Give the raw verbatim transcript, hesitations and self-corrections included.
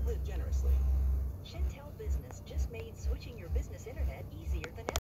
Live generously. Shentel Business just made switching your business internet easier than ever.